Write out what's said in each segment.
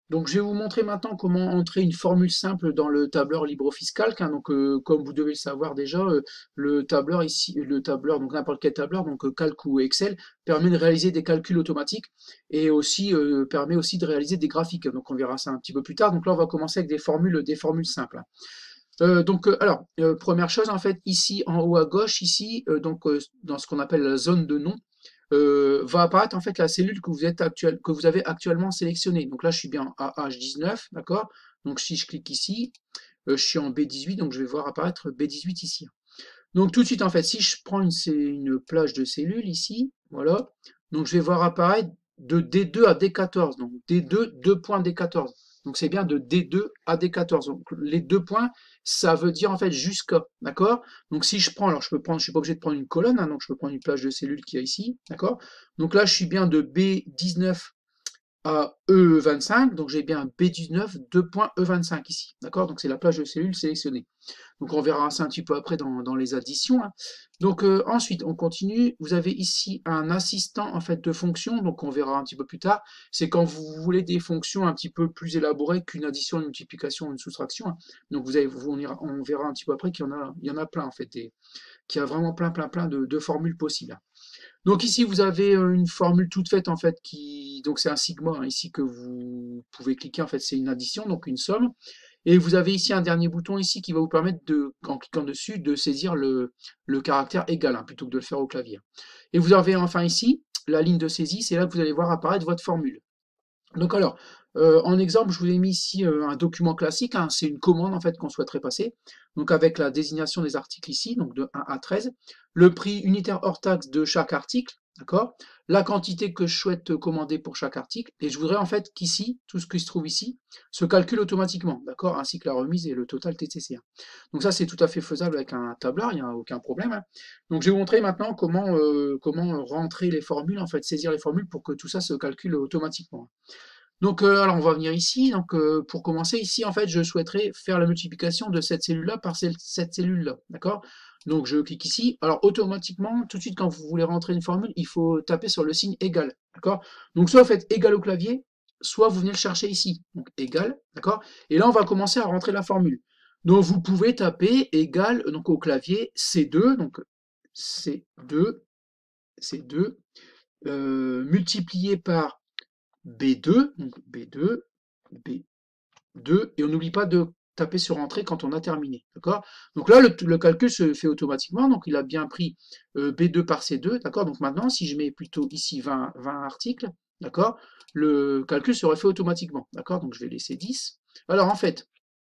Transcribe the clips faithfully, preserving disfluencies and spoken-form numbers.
Donc, je vais vous montrer maintenant comment entrer une formule simple dans le tableur LibreOffice Calc, hein. Donc, euh, comme vous devez le savoir déjà, euh, le tableur ici, le tableur, donc n'importe quel tableur, donc euh, Calc ou Excel, permet de réaliser des calculs automatiques et aussi euh, permet aussi de réaliser des graphiques. Donc, on verra ça un petit peu plus tard. Donc là, on va commencer avec des formules, des formules simples. Euh, donc, euh, alors, euh, première chose, en fait, ici, en haut à gauche, ici, euh, donc euh, dans ce qu'on appelle la zone de nom, euh, va apparaître en fait la cellule que vous êtes actuel, que vous avez actuellement sélectionnée. Donc là, je suis bien en A H dix-neuf, d'accord? Donc si je clique ici, euh, je suis en B dix-huit, donc je vais voir apparaître B dix-huit ici. Donc tout de suite, en fait, si je prends une, une plage de cellules ici, voilà, donc je vais voir apparaître de D deux à D quatorze, donc D deux, deux points D quatorze. Donc c'est bien de D deux à D quatorze. Donc les deux points, ça veut dire en fait jusqu'à, d'accord? Donc si je prends, alors je peux prendre, je suis pas obligé de prendre une colonne, hein, donc je peux prendre une plage de cellules qu'il y a ici, d'accord? Donc là, je suis bien de B dix-neuf à E vingt-cinq, donc j'ai bien B dix-neuf, deux points E vingt-cinq ici, d'accord? Donc c'est la plage de cellules sélectionnée. Donc on verra ça un petit peu après dans, dans les additions, hein. Donc euh, ensuite, on continue. Vous avez ici un assistant en fait de fonction, donc on verra un petit peu plus tard. C'est quand vous voulez des fonctions un petit peu plus élaborées qu'une addition, une multiplication, une soustraction, hein. Donc vous avez, vous, on, ira, on verra un petit peu après qu'il y en a, il y en a plein en fait, et qu'il y a vraiment plein, plein, plein de, de formules possibles, hein. Donc ici vous avez euh, une formule toute faite en fait qui, donc c'est un sigma, hein, ici que vous pouvez cliquer en fait, c'est une addition, donc une somme. Et vous avez ici un dernier bouton ici qui va vous permettre de, en cliquant dessus, de saisir le, le caractère égal, hein, plutôt que de le faire au clavier. Et vous avez enfin ici la ligne de saisie, c'est là que vous allez voir apparaître votre formule. Donc alors, euh, en exemple, je vous ai mis ici euh, un document classique, hein, c'est une commande en fait qu'on souhaiterait passer. Donc avec la désignation des articles ici, donc de un à treize, le prix unitaire hors taxe de chaque article, d'accord, la quantité que je souhaite commander pour chaque article, et je voudrais en fait qu'ici, tout ce qui se trouve ici, se calcule automatiquement, d'accord, ainsi que la remise et le total T C C, hein. Donc ça, c'est tout à fait faisable avec un tableur, il n'y a aucun problème, hein. Donc je vais vous montrer maintenant comment, euh, comment rentrer les formules, en fait, saisir les formules pour que tout ça se calcule automatiquement. Donc, euh, alors on va venir ici. Donc, euh, pour commencer, ici, en fait, je souhaiterais faire la multiplication de cette cellule-là par celle- cette cellule-là. D'accord? Donc, je clique ici. Alors, automatiquement, tout de suite, quand vous voulez rentrer une formule, il faut taper sur le signe égal. D'accord? Donc, soit vous faites égal au clavier, soit vous venez le chercher ici. Donc, égal. D'accord? Et là, on va commencer à rentrer la formule. Donc, vous pouvez taper égal, donc au clavier C deux. Donc, C deux, C deux, euh, multiplié par B deux, donc B deux, B deux, et on n'oublie pas de taper sur Entrée quand on a terminé, d'accord? Donc là, le, le calcul se fait automatiquement, donc il a bien pris euh, B deux par C deux, d'accord? Donc maintenant, si je mets plutôt ici vingt, vingt articles, d'accord? Le calcul serait fait automatiquement, d'accord? Donc je vais laisser dix. Alors en fait,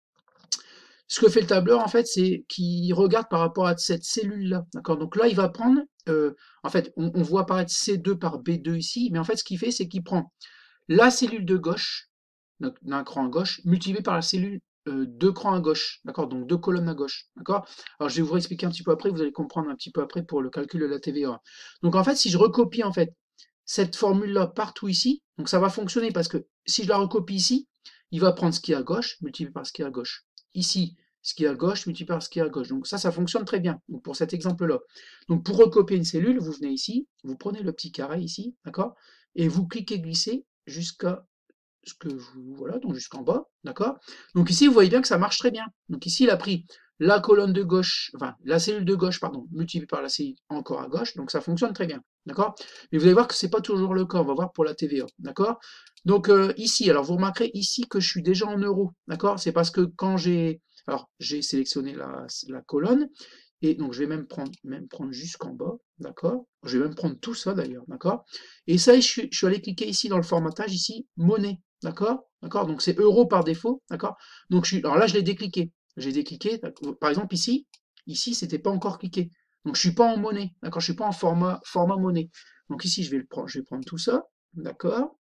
ce que fait le tableur, en fait, c'est qu'il regarde par rapport à cette cellule-là, d'accord? Donc là, il va prendre, euh, en fait, on, on voit apparaître C deux par B deux ici, mais en fait, ce qu'il fait, c'est qu'il prend la cellule de gauche, d'un cran à gauche, multiplié par la cellule euh, deux crans à gauche, d'accord? Donc deux colonnes à gauche, d'accord? Alors je vais vous expliquer un petit peu après, vous allez comprendre un petit peu après pour le calcul de la T V A. Donc en fait, si je recopie en fait cette formule-là partout ici, donc ça va fonctionner parce que si je la recopie ici, il va prendre ce qui est à gauche, multiplié par ce qui est à gauche. Ici, ce qui est à gauche, multiplié par ce qui est à gauche. Donc ça, ça fonctionne très bien, donc pour cet exemple-là. Donc pour recopier une cellule, vous venez ici, vous prenez le petit carré ici, d'accord? Et vous cliquez glisser jusqu'à ce que vous, voilà, donc jusqu'en bas, d'accord? Donc ici, vous voyez bien que ça marche très bien. Donc ici, il a pris la colonne de gauche, enfin, la cellule de gauche, pardon, multipliée par la cellule encore à gauche, donc ça fonctionne très bien, d'accord? Mais vous allez voir que c'est pas toujours le cas, on va voir pour la T V A, d'accord? Donc euh, ici, alors vous remarquerez ici que je suis déjà en euros, d'accord? C'est parce que quand j'ai, alors j'ai sélectionné la, la colonne, et donc je vais même prendre, même prendre jusqu'en bas, d'accord? Je vais même prendre tout ça d'ailleurs, d'accord? Et ça, je suis, je suis allé cliquer ici dans le formatage, ici, monnaie, d'accord? D'accord? Donc c'est euro par défaut, d'accord? Donc je suis, alors là, je l'ai décliqué. J'ai décliqué, par exemple ici, ici, c'était pas encore cliqué. Donc je suis pas en monnaie, d'accord? Je suis pas en format, format monnaie. Donc ici, je vais le prendre, je vais prendre tout ça, d'accord?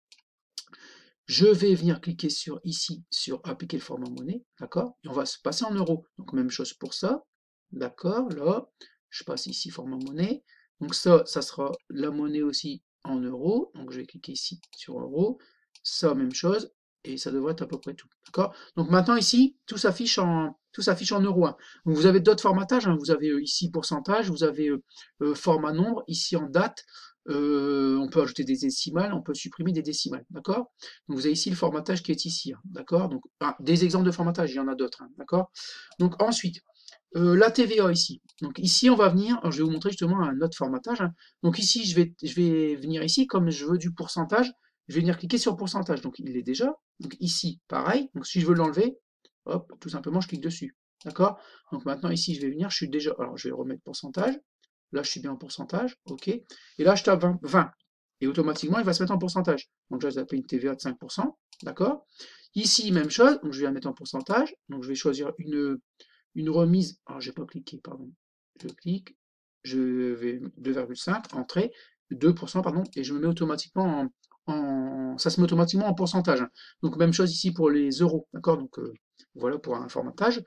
Je vais venir cliquer sur ici, sur appliquer le format monnaie, d'accord? Et on va se passer en euros. Donc même chose pour ça, d'accord? Là, je passe ici format monnaie. Donc ça, ça sera la monnaie aussi en euros. Donc je vais cliquer ici sur euros. Ça, même chose. Et ça devrait être à peu près tout, d'accord? Donc maintenant ici, tout s'affiche en, tout s'affiche en euros, hein. Donc vous avez d'autres formatages, hein. Vous avez euh, ici pourcentage, vous avez euh, euh, format nombre, ici en date, Euh, on peut ajouter des décimales, on peut supprimer des décimales, d'accord? Donc vous avez ici le formatage qui est ici, hein, d'accord? Donc ah, des exemples de formatage, il y en a d'autres, hein, d'accord? Donc ensuite, euh, la T V A ici. Donc ici, on va venir, alors, je vais vous montrer justement un autre formatage, hein. Donc ici, je vais, je vais venir ici, comme je veux du pourcentage, je vais venir cliquer sur pourcentage. Donc il est déjà. Donc ici, pareil. Donc si je veux l'enlever, hop, tout simplement, je clique dessus. D'accord? Donc maintenant, ici, je vais venir, je suis déjà. Alors je vais remettre pourcentage. Là, je suis bien en pourcentage. OK. Et là, je tape vingt. vingt. Et automatiquement, il va se mettre en pourcentage. Donc là, je vais taper une T V A de cinq pour cent. D'accord? Ici, même chose. Donc je vais la mettre en pourcentage. Donc je vais choisir une, une remise. Alors, j'ai pas cliqué, pardon. Je clique. Je vais deux virgule cinq, entrée, deux pour cent, pardon, et je me mets automatiquement en, en- ça se met automatiquement en pourcentage, hein. Donc même chose ici pour les euros, d'accord? Donc euh, voilà pour un formatage.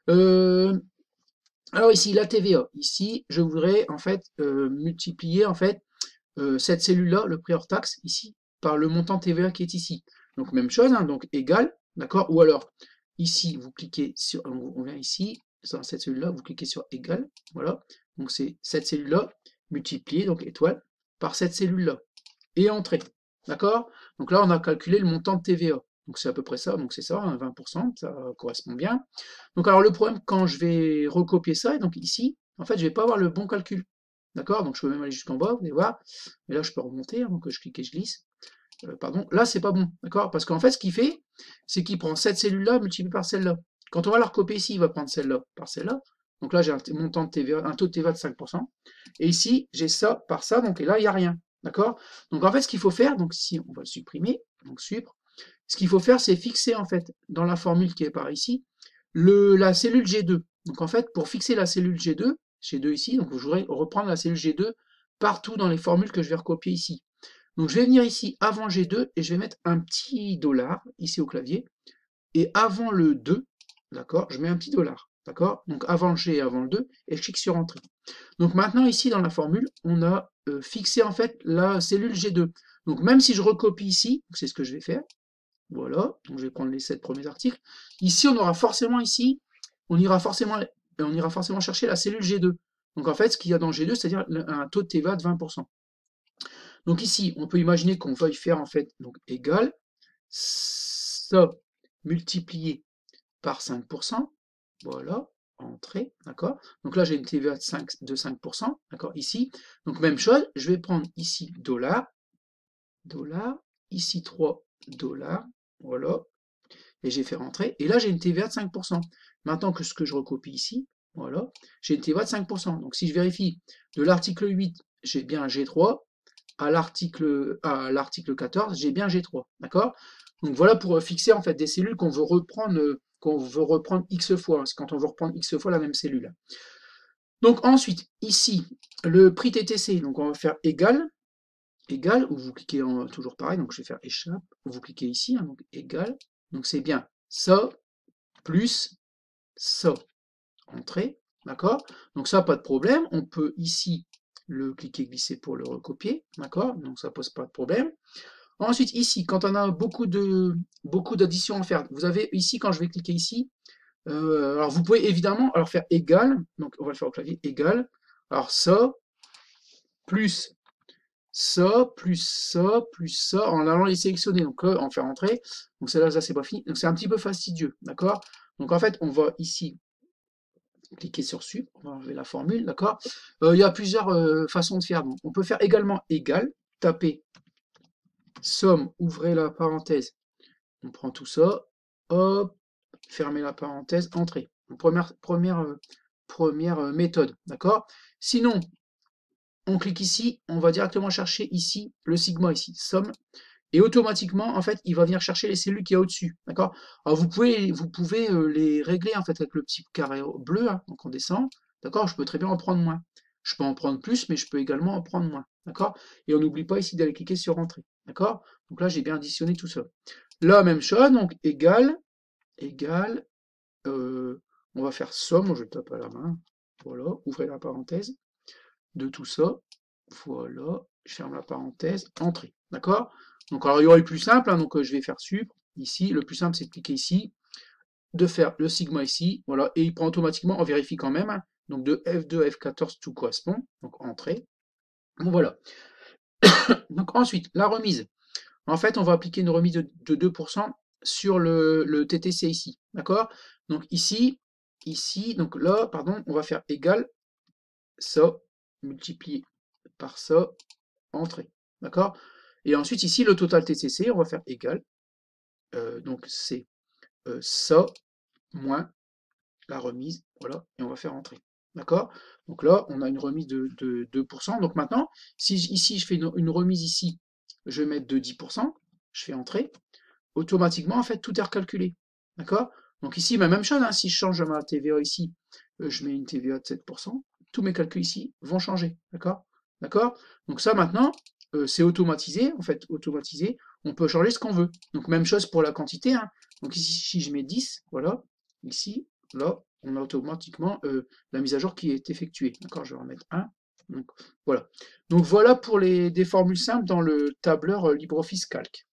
Euh, alors ici la T V A, ici je voudrais en fait euh, multiplier en fait euh, cette cellule-là, le prix hors taxe ici, par le montant T V A qui est ici. Donc même chose, hein, donc égal, d'accord? Ou alors ici vous cliquez sur, on vient ici dans cette cellule-là, vous cliquez sur égal, voilà. Donc c'est cette cellule-là multipliée, donc étoile, par cette cellule-là et entrée. D'accord? Donc là, on a calculé le montant de T V A. Donc c'est à peu près ça, donc c'est ça, hein, vingt pour cent, ça correspond bien. Donc alors le problème, quand je vais recopier ça, et donc ici, en fait, je vais pas avoir le bon calcul. D'accord? Donc je peux même aller jusqu'en bas, vous allez voir. Et là, je peux remonter, hein, donc je clique et je glisse. Euh, pardon, là, c'est pas bon, d'accord? Parce qu'en fait, ce qu'il fait, c'est qu'il prend cette cellule-là multipliée par celle-là. Quand on va la recopier ici, il va prendre celle-là par celle-là. Donc là, j'ai un montant de T V A, un taux de T V A de cinq pour cent. Et ici, j'ai ça par ça, donc et là, il n'y a rien. D'accord? Donc en fait, ce qu'il faut faire, donc ici, on va le supprimer, donc supr. Ce qu'il faut faire, c'est fixer en fait, dans la formule qui est par ici, le, la cellule G deux. Donc en fait, pour fixer la cellule G deux, G deux ici, donc je voudrais reprendre la cellule G deux partout dans les formules que je vais recopier ici. Donc je vais venir ici avant G deux et je vais mettre un petit dollar ici au clavier. Et avant le deux, d'accord, je mets un petit dollar. D'accord? Donc avant le G et avant le deux, et je clique sur Entrée. Donc maintenant, ici, dans la formule, on a euh, fixé en fait la cellule G deux. Donc même si je recopie ici, c'est ce que je vais faire, voilà, donc je vais prendre les sept premiers articles. Ici, on aura forcément ici, on ira forcément, on ira forcément chercher la cellule G deux. Donc en fait, ce qu'il y a dans G deux, c'est-à-dire un taux de T V A de vingt pour cent. Donc ici, on peut imaginer qu'on veuille faire en fait donc égal ça multiplié par cinq pour cent. Voilà, entrée, d'accord? Donc là, j'ai une T V A de cinq, de cinq pour cent, d'accord, ici. Donc même chose, je vais prendre ici dollar, dollar, ici trois dollars, voilà, et j'ai fait rentrer. Et là, j'ai une T V A de cinq pour cent. Maintenant que ce que je recopie ici, voilà, j'ai une T V A de cinq pour cent. Donc si je vérifie de l'article huit, j'ai bien G trois, à l'article à l'article quatorze, j'ai bien G trois, d'accord? Donc voilà pour fixer en fait des cellules qu'on veut reprendre qu'on veut reprendre X fois, c'est quand on veut reprendre X fois la même cellule. Donc ensuite, ici, le prix T T C, donc on va faire égal, égal, ou vous cliquez en, toujours pareil, donc je vais faire échappe, vous cliquez ici, hein, donc égal, donc c'est bien ça plus ça, entrée, d'accord? Donc ça, pas de problème, on peut ici le cliquer glisser pour le recopier, d'accord? Donc ça pose pas de problème. Ensuite, ici, quand on a beaucoup de beaucoup d'additions à faire, vous avez ici, quand je vais cliquer ici, euh, alors vous pouvez évidemment alors faire égal, donc on va le faire au clavier, égal, alors ça, plus ça, plus ça, plus ça, en allant les sélectionner, donc là, en faire entrer, donc celle-là, ça c'est pas fini, donc c'est un petit peu fastidieux, d'accord? Donc en fait, on va ici cliquer sur sup, on va enlever la formule, d'accord? Euh, il y a plusieurs euh, façons de faire, donc on peut faire également égal, taper somme, ouvrez la parenthèse, on prend tout ça, hop, fermez la parenthèse, entrée. Donc, première, première, euh, première euh, méthode, d'accord? Sinon, on clique ici, on va directement chercher ici le sigma ici, somme, et automatiquement, en fait, il va venir chercher les cellules qu'il y a au-dessus, d'accord? Alors vous pouvez, vous pouvez euh, les régler en fait avec le petit carré bleu, hein, donc on descend, d'accord? Je peux très bien en prendre moins. Je peux en prendre plus, mais je peux également en prendre moins, d'accord? Et on n'oublie pas ici d'aller cliquer sur Entrée, d'accord? Donc là, j'ai bien additionné tout ça. Là, même chose, donc égal, égal, euh, on va faire somme, je le tape à la main, voilà, ouvrez la parenthèse, de tout ça, voilà, je ferme la parenthèse, entrée, d'accord? Donc alors il y aurait le plus simple, hein, donc euh, je vais faire sup, ici, le plus simple c'est de cliquer ici, de faire le sigma ici, voilà, et il prend automatiquement, on vérifie quand même, hein, donc de F deux à F quatorze tout correspond, donc entrée, bon voilà. Donc ensuite, la remise. En fait, on va appliquer une remise de, de deux pour cent sur le, le T T C ici. D'accord? Donc ici, ici, donc là, pardon, on va faire égal ça multiplié par ça, entrée. D'accord? Et ensuite, ici, le total T C C, on va faire égal. Euh, donc c'est euh, ça moins la remise, voilà, et on va faire entrer. D'accord? Donc là, on a une remise de, de deux pour cent. Donc maintenant, si ici je fais une, une remise ici, je vais mettre de dix pour cent, je fais entrer, automatiquement, en fait, tout est recalculé. D'accord? Donc ici, ma même chose, hein, si je change ma T V A ici, euh, je mets une T V A de sept pour cent, tous mes calculs ici vont changer. D'accord? D'accord? Donc ça, maintenant, euh, c'est automatisé, en fait, automatisé, on peut changer ce qu'on veut. Donc même chose pour la quantité, hein. Donc ici, si je mets dix, voilà, ici, là, on a automatiquement euh, la mise à jour qui est effectuée. D'accord? Je vais en mettre un. Donc voilà. Donc voilà pour les, des formules simples dans le tableur euh, LibreOffice Calc.